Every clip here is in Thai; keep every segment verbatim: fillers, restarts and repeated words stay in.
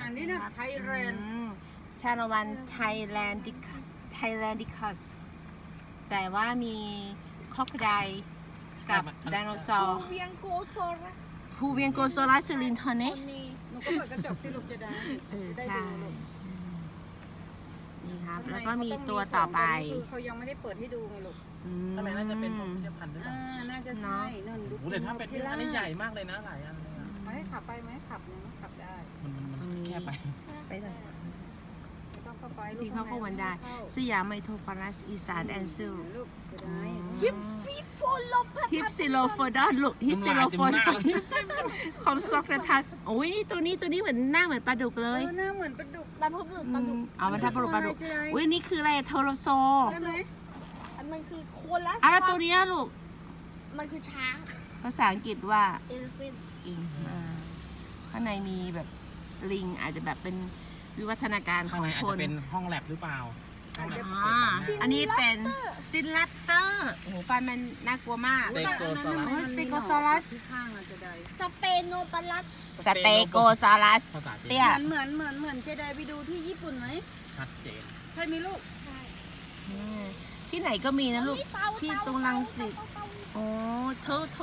านนี่นะไทยแลนด์ชาละวันไทยแลนดิคไทยแลนดิคัสแต่ว่ามีครอกไดกับไดโนเสาร์เวียงโกโซรัสภูเวียงโกโซลัสซิลินทอนเน่หนูก็เปิดกระจกสิลูกจะได้ได้ดูลูกนี่ครับแล้วก็มีตัวต่อไปเขายังไม่ได้เปิดให้ดูไงลูกทำไมน่าจะเป็นพิพิธภัณฑ์หรือเปล่าน่าจะใช่นั่นดูโอ้แต่ถ้าเป็นอันนี้ใหญ่มากเลยนะหลายอันเลยอ่ะไม่ให้ขับไปไหมขับเนี่ยขับได้มันมันแค่ไปไปเลยที่เขาเข้าวันได้สยามไมโทรพาลัสอีสานแอนซิลฮิปฟิโฟโลฮิปซิโลโฟดอนลูกฮิปซิโลโฟดอนคอมซอกราทัสโอ้ยนี่ตัวนี้ตัวนี้เหมือนหน้าเหมือนปลาดุกเลยหน้าเหมือนปลาดุกปลาดุกปลาดุกเอามันทับปลาดุกปลาดุกอุ้ยนี่คืออะไรโทโรโซใช่ไหมอันมันคือโคลัสอะไรตัวนี้ลูกมันคือช้างภาษาอังกฤษว่าเอลิเฟนต์อิงข้างในมีแบบลิงอาจจะแบบเป็นวิวัฒนาการของคนอาจจะเป็นห้องแลบหรือเปล่าอันนี้เป็นซินแรปเตอร์โอ้โหฟันมันน่ากลัวมากสเตโกซอรัสสเปโนปาลัสสเตโกซอรัสเตี้ยเหมือนเหมือนเหมือนเจไดไปดูที่ญี่ปุ่นไหมชัดเจนใช่มีลูกที่ไหนก็มีนะลูกที่ตรงรังสิตโอ้โทโท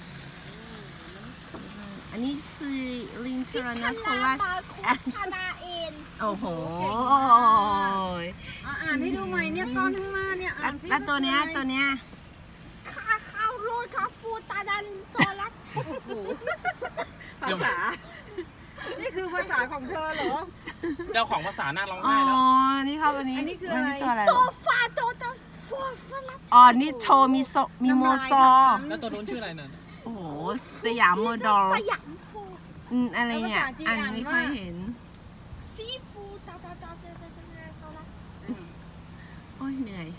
อันนี้คือลินทรานาโคลัสชาดาเอ็นโอ้โหอ่านให้ดูใหม่เนี่ยก้อนข้างหน้าเนี่ยอ่านแล้วตัวเนี้ยตัวเนี้ยคาคาวโรดคาฟูตาดันโซลัสภาษานี่คือภาษาของเธอเหรอเจ้าของภาษาหน้าร้องไห้แล้วอ๋อนี่ครับวันนี้อันนี้คืออะไรโซฟาโตตาฟอฟลัสอ๋อนี่โทมีโซมีโมซอแล้วตัวนู้นชื่ออะไรน่ะโอ้โหสยามโมดอลสยามโฟอืมอะไรเนี่ยอันไม่ค่อยเห็นซีฟูตาตาตาตาตาโซลัสโอ้ยเหนื่อย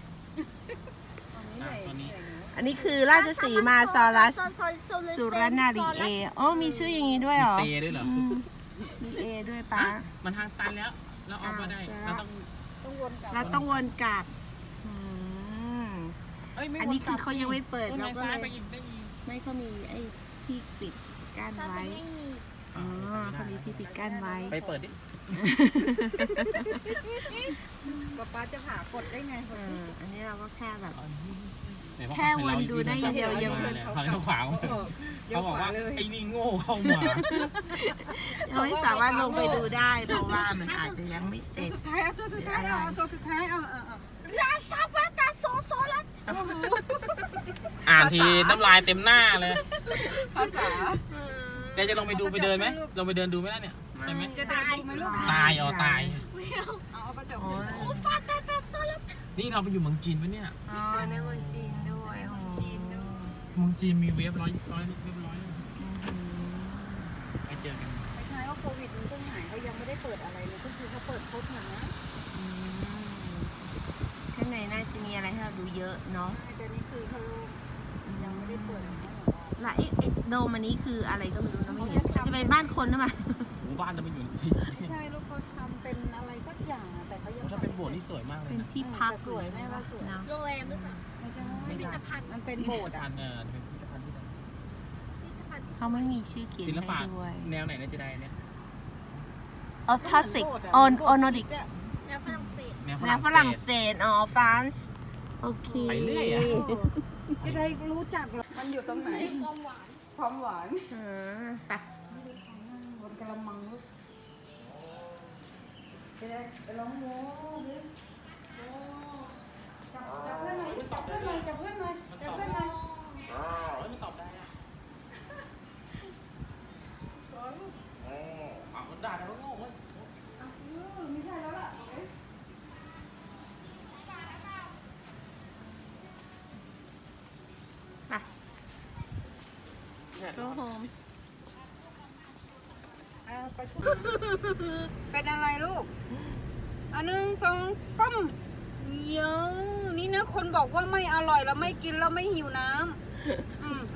อันนี้คือราชสีมาซอรัสสุรนารีเอโอ้มีชื่ออย่างนี้ด้วยเหรอเอด้วยเหรอมีเอด้วยป้ามันทางตันแล้วเราออกมาได้เราต้องต้องวนกลับเราต้องวนกลับอันนี้คือเขายังไม่เปิดเราก็เลยไม่เขามีไอ้ที่ปิดกั้นไว้อ๋อเขามีที่ปิดกั้นไว้ไปเปิดดิป๊าป๊าจะผ่ากดได้ไงอันนี้เราก็แค่แบบแค่วนดูได้อย่างเดียวยังเขาเขาขวางเขาบอกว่าไอ้นี่โง่เข้ามาเขาไม่สามารถลงไปดูได้เพราะว่ามันอาจจะยังไม่เสร็จสุดท้ายเอาตัวสุดท้ายเอาตัวสุดท้ายเอาราซาบาตาโซโซลัสอ่านทีน้ำลายเต็มหน้าเลยภาษาแกจะลงไปดูไปเดินไหมลงไปเดินดูไหมล่ะเนี่ยได้ไหมจะเดินดูไหมลูกตายอ๋อตายเอากระจกโคฟาตาตาโซลัสนี่เราไปอยู่เมืองจีนปะเนี่ยอ๋อในเมืองจีนด้วยเมืองจีนด้วยเมืองจีนมีเว็บร้อยร้อยเว็บร้อยไปเจอกันคล้ายๆว่าโควิดมันเพิ่งหายเขายังไม่ได้เปิดอะไรเลยก็คือเขาเปิดครบนะข้างในน่าจะมีอะไรให้เราดูเยอะเนาะแต่นี่คือเขายังไม่ได้เปิดและไอ้โดมอันนี้คืออะไรก็ไม่รู้นะไม่เห็นจะเป็นบ้านคนหรือเปล่าหมู่บ้านจะไม่อยู่ที่ไม่ใช่ลูกเขาทำเป็นอะไรสักอย่างแต่เขายังถ้าเป็นโบสถ์นี่สวยมากเลยเป็นที่พักสวยแม่ว่าสวยโรงแรมหรือเปล่าไม่ใช่พิพิธภัณฑ์มันเป็นโบสถ์อ่ะเป็นพิพิธภัณฑ์ที่ไหนเขาไม่มีชื่อเขียนให้ด้วยแนวไหนนะจะได้เนี่ยออทัสสิกออนออนอดิกแนวฝรั่งเศสแนวฝรั่งเศสอ๋อฟรานซ์โอเคไปเรื่อยอ่ะจะได้รู้จักหรอมันอยู่ตรงไหนความหวานความหวานอืมไปบนกระมังลูกจะได้ไปร้องโม้จับจับเพื่อนหน่อยจับเพื่อนหน่อยจับเพื่อนหน่อยจับเพื่อนหน่อยอ๋อไม่ตอบได้อะอ๋อมันด่าแล้วโง่เว้ยไม่ใช่แล้วล่ะโอ้โหไปเป็นอะไรลูกอันหนึ่งสองสามเยอะนี่นะคนบอกว่าไม่อร่อยแล้วไม่กินแล้วไม่หิวน้ำ